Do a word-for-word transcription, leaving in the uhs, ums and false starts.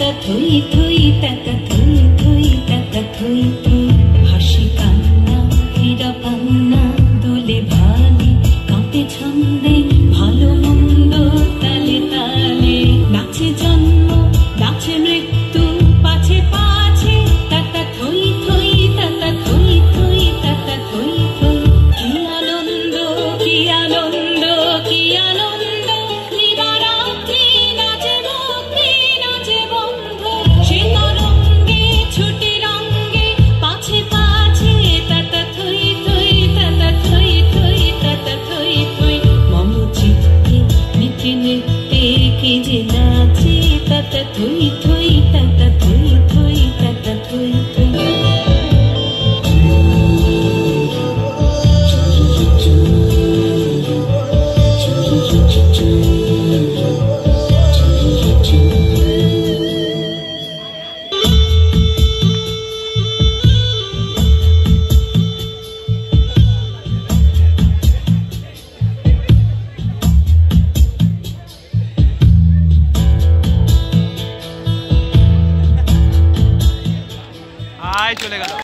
তাতা থই থই তাতা থই থই তাতা থই থই হাসি কান্না হীরা পান্না দোলে ভালে কাঁপে ছন্দে ভালো মন্দ তালে তালে নাচে জন্ম নাচে মৃত্যু পাছে পাছে তাতা থই থই তাতা থই থই তাতা থই থই কি আনন্দ কি আনন্দ কি আনন্দ দিবারাত্রি নাচে ভক্তি নাচে বন্ধ সে তরঙ্গে ছুটে রঙ্গে পাছে পাছে তাতা থই থই তাতা থই থই তাতা থই থই মম চিত্তে নিতে নিতে কে যে নাচে তাতা থই থই তাতা থই থই তাতা থই থই আয় চলে গেল।